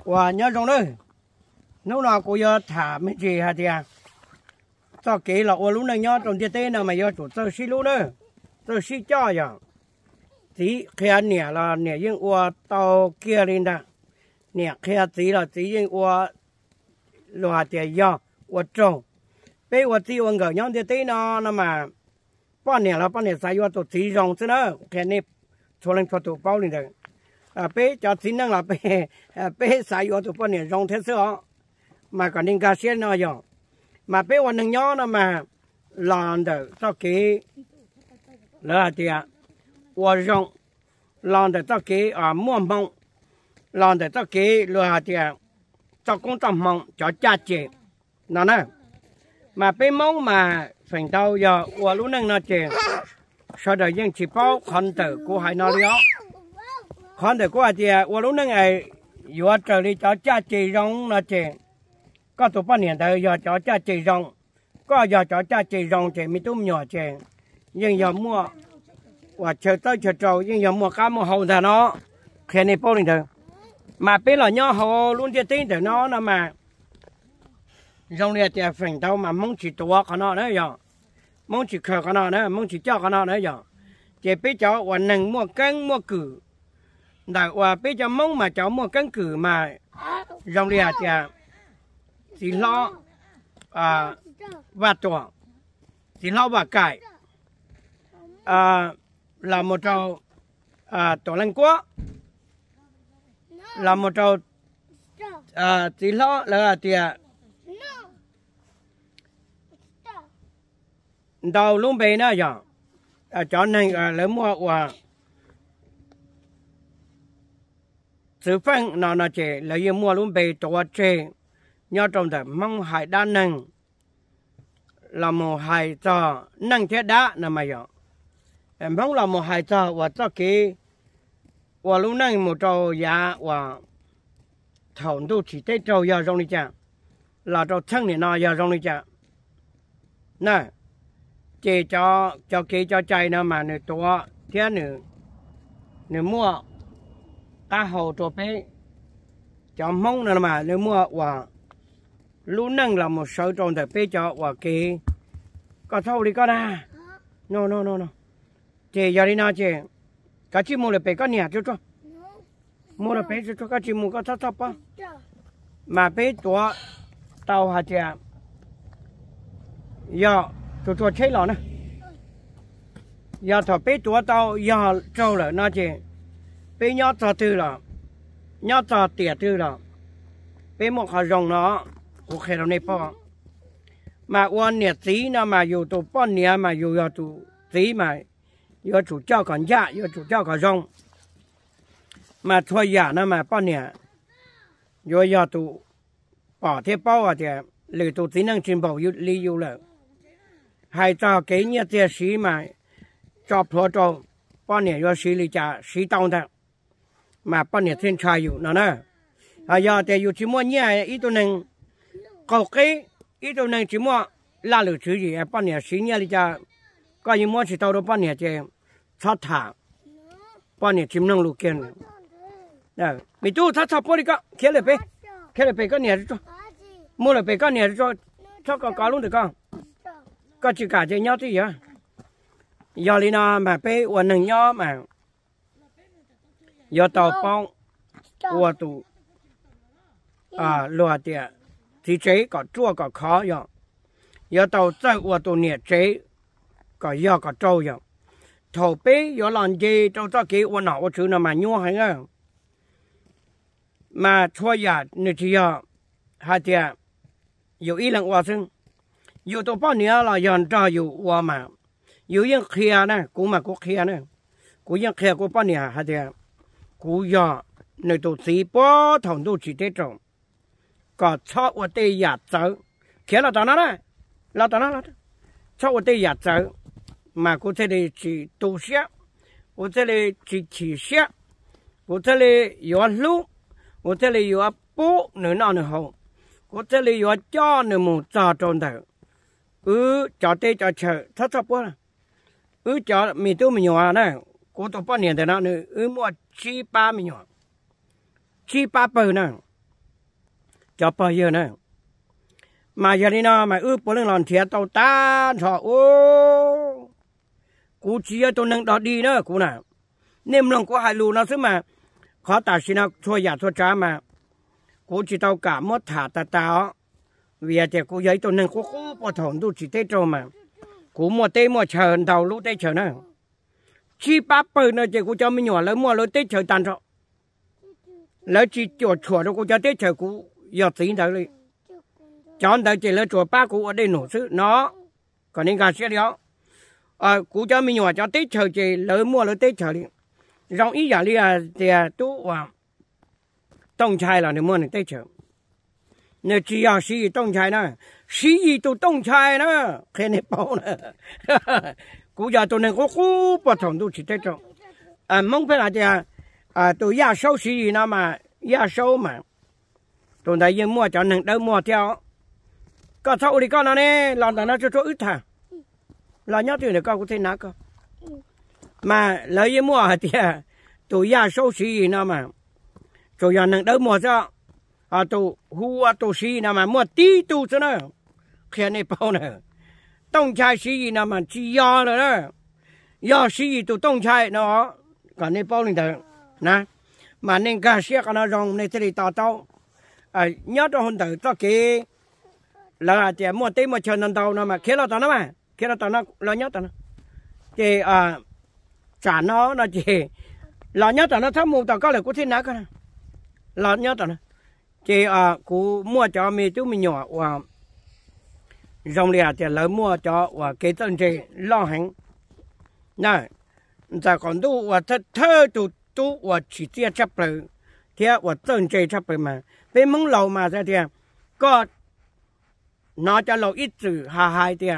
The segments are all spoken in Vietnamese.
và nhớ trong đó lúc nào cũng giờ thả mấy gì hả thì à cho kỹ là lúc này nhớ trong tiết nào mà giờ chủ tôi xí lúc nữa tôi xí cho giờ tí khi anh nè là nè nhưng qua tàu kia lên đó nè khi tí là tí nhưng qua loa tiền giờ qua trồng bây giờ tí ông người nhóm tiết nó mà bao nè là bao nè sai qua tụt tí rong chứ nữa cái này cho lên cho tụt bao lên được bây giờ tí năng là bây sai qua tụt bao nè rong thế sao mà còn nên cá xe nó giờ mà bây giờ nâng nhỏ nó mà làm được cho cái là thì à qua rong làm được cho cái mua mông làm được cho cái là thì à cho công tác mông cho cha chị nó nè mà bây mông mà phần đầu giờ qua lúc nâng nó chị sau đó những chỉ bao con tử của hai nó đó con tử của hai thì qua lúc nâng này vừa trở đi cho cha chị rong nó chị có tụi bao nhiêu đời giờ cho cha chị rong có giờ cho cha chị rong chị mới tụm nhỏ chị nhưng giờ mua và chờ tới chờ trâu nhưng giờ mua cá mua hầu thà nó khi này bao nhiêu thôi mà bây giờ nhỏ hầu luôn chưa tính từ nó mà rong này thì phần đầu mà mong chỉ tua cái nó nữa giờ mong chỉ khờ cái nó nữa mong chỉ cho cái nó nữa giờ chị bây giờ và nâng mua cân mua cử đại và bây giờ mong mà cháu mua cân cử mà rong này thì lo và tổ thì lo và cải là một trâu tổ lăng quá là một trâu thì lo là thì đầu luôn bề nữa giờ cho nên lớn mua và sự phân nó chỉ là yêu mua luôn bề tổ chế nhớ trong đó mong hải đa năng là một hải cho năng thiết đá nằm mà giờ mong là một hải cho và cho cái và lúc này một trâu giá và thầu tu chỉ tới trâu giờ trong đi chả là trâu thân này nó giờ trong đi chả nè chỉ cho cái cho chạy nó mà nửaตัวthế nửa mua cá hầu cho bé cho mong nó mà nửa mua và lúc nâng là một số trong đời bé cho và cái có thâu đi có đa no chị giờ đi nào chị cá chim mua là bé có nhà cho mua là bé cho cá chim mua có thấp thấp á mà béตัวtàu hả chị giờตัวchế lò nè giờ thọ béตัวtàu giờ trâu là nó chị bé nhót cho tư là nhót cho tiệt tư là bé một họ rồng nó của khi nào này po mà quan nhiệt tí nó mà dù tụ pon nhiệt mà dù giờ tụ tí mà giờ chủ cho còn dạ giờ chủ cho còn rồng mà thôi giả nó mà pon nhiệt giờ tụ bỏ thế bao à thì lười tụ tí năng trình bảo lý yêu là hay cho cái nhiệt tiền sĩ mà cho phô cho pon nhiệt giờ sĩ lý trả sĩ tông thôi mà pon nhiệt thiên traiอยู่nó nè giờ thìอยู่chỉ mua nhẹ ítตัวหนึ่งcó cái ítตัวหนึ่งchỉ mua là lửa chữ gì pon nhiệt sĩ nhẹ lý trả có những mua chỉ tàu đó pon nhiệt chỉ sát thả pon nhiệt chim năng lục kiên nè mình tu sát thả pon đi cả kia là bé có nhiệt cho mua là bé có nhiệt cho có luôn được không có chỉ cả chơi nhau thì vậy giờ đi nào mà bé uốn nâng nhau mà giờ tàu phong uốn tụ lúa tiệt thì chế có chua có khó vậy giờ tàu chạy uốn tụ nhiệt chế có giờ có trâu vậy thầu bé giờ làm gì trâu cho cái uốn nào uốn chữ nào mà nhua hay nghe mà thua giả nữa thì giờ hai tiệtอยู่อีหลังว่าซึ่งอยู่ตัวป้อนเนี่ยเราย้อนจ่ออยู่ว่ามาอยู่ยังเคลียร์นะกูมากูเคลียร์นะกูยังเคลียร์กูป้อนเนี่ยฮะเดียกูยอในตัวสีป้อถอนตัวจีเตจงก็ชอบว่าเตยหยาดเจอเคลียร์เราตอนนั้นนะเราตอนนั้นเราชอบว่าเตยหยาดเจอมากูจะได้จีตัวเสียกูจะได้จีฉีเสียกูจะได้อยู่ลูกกูจะได้อยู่ปูหนึ่งนอนหนึ่งห้อง我这里有家那么扎中头，家对家吃，他差不多，家没都没有啊呢，过到半年的那呢，莫7、8没有，7、8包呢， cho bao giờ nữa mà giờ đi nó mà ướp bữa lần làm thiệt tàu ta thọ ô cú chia tôi nâng đó đi nữa cú nào nem lòng có hai lù nó chứ mà khó ta xin nó thua giả thua trả mà cú chỉ tao cả mất thả ta tao vì thì cú giấy tôi nâng cú bỏ thòng tôi chỉ tết rồi mà cú mua tết mua chờ đầu lúc tết chờ nữa chi ba bự nữa thì cú cho mình nhỏ lớn mua lớn tết chờ tàn rồi lớn chỉ chuột chuột đâu cú cho tết chờ cú giờ tính tới đi chọn tới chỉ lớn chuột ba cú ở đây nổ chứ nó còn nên gà xe đó cú cho mình nhỏ cho tết chờ chỉ lớn mua lớn tết chờ đi rong ý giả đi thì tú đông chai là nếu mua được tết chờ nếu chỉ要洗冻菜呢，洗都冻菜呢，看你包呢，估计都能够互不同都是这种，蒙本来的都亚收洗那么亚收嘛，都在用mua cho能都mua theo，个操里个那呢，老大那就做一趟，老娘对那个我在哪个，嘛老用mua的都亚收洗那么，就要能都mua着。tu hua tu si na mà mua tí tu cho nó khi này bao nè đông chai si na mà chỉ do rồi đó do si tu đông chai nó còn này bao lên được nè mà nên cả xe cái nó rong này thì tao tao nhớ cho hôn tử cho cái là chỉ mua tí mua chân lần đầu nó mà khi nó lo nhớ tao nó thì trả nó chỉ lo nhớ tao nó thấm mù tao có là của thiên nào cơ lo nhớ tao nó chị cú mua cho mình chú mình nhỏ và dòng lìa thì lớn mua cho và cái tên chị lo hành nè giờ còn tu và thơ tu và chỉ chia chấp rồi thì và tên chị chấp rồi mà bên mông lầu mà ra thì có nó cho lầu ít chữ hai thì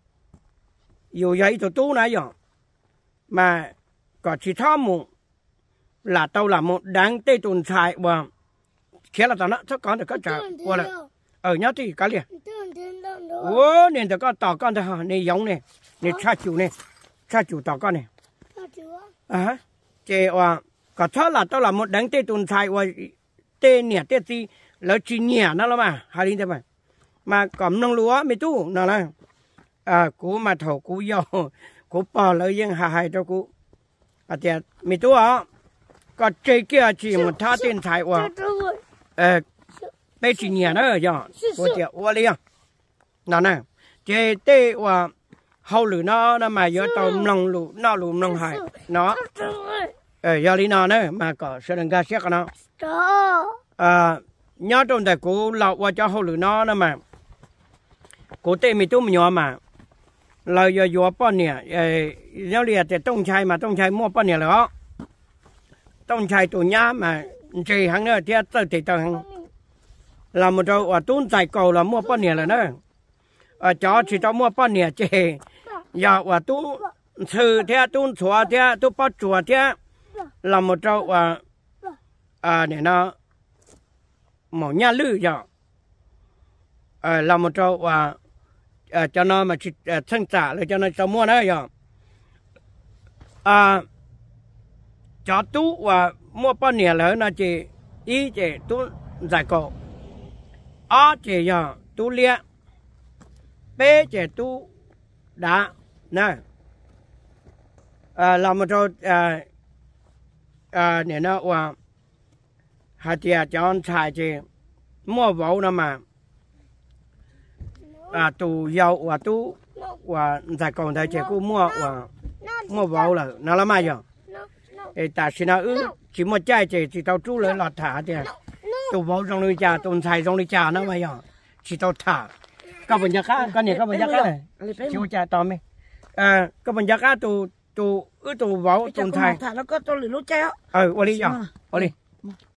dù vậy tu này rồi mà có chỉ thao một là tao là một đáng tê tồn tại và khi là tao nó chắc con được có trả qua là nhớ thì cái liền ô nên tao có tao con thôi này giống này này cha chủ tao con này chị có thớ là tao là một đánh tê tồn tại và tê nhẹ tê gì là chỉ nhẹ nó mà hai linh thế mà cầm nông lúa mấy tu nào là cú mà thầu cú dầu cú bỏ lợi dân hai cho cú thì mấy tu có chơi kia chỉ một thá tiền tài và bây giờ nhà nó giờ của chị qua liền nào nè chị tê và hậu lửa nó mà giờ tàu lòng lù nó lù lòng hải nó giờ đi nào nữa mà có sự đừng ga xét nó nhớ trong tại của lậu qua cho hậu lửa nó mà của tê mi tu mình nhỏ mà lời giờ vừa bao nhiêu giờ liền thì đông chai mua bao nhiêu đó đông chai tụi nhá mà chị hắn nữa thì tới hàng là một trâu tuôn chạy cầu là mua bao nhiêu là nữa chó chỉ tao mua bao nhiêu chị giờ tu sư theo tuôn chùa theo tu bao chùa theo là một trâu để nó mỏ nhà lư giờ là một trâu cho nó mà thân trả lại cho nó cho mua nữa giờ cho tu mua bao nhiêu là nó chỉ ý chỉ tu giải cổ chỉ giờ tu lia bé chỉ tu đá nè làm một chỗ để nó hạt tiền cho anh xài chỉ mua vẩu nó mà tu dầu tu giải cổ thì chỉ cứ mua vẩu là nó làm ai giờ ta xin nó chỉ một chai chỉ tao chú lên lọt thả thì tụ vỗ trong nuôi trà tụ xài trong nuôi trà nó mà giờ chỉ tao thả các bạn giác á cái này các bạn giác á này chú trà to mày các bạn giác á tụ vỗ tụ xài thả nó có tụ lửa lúa treo qua đi giờ qua đi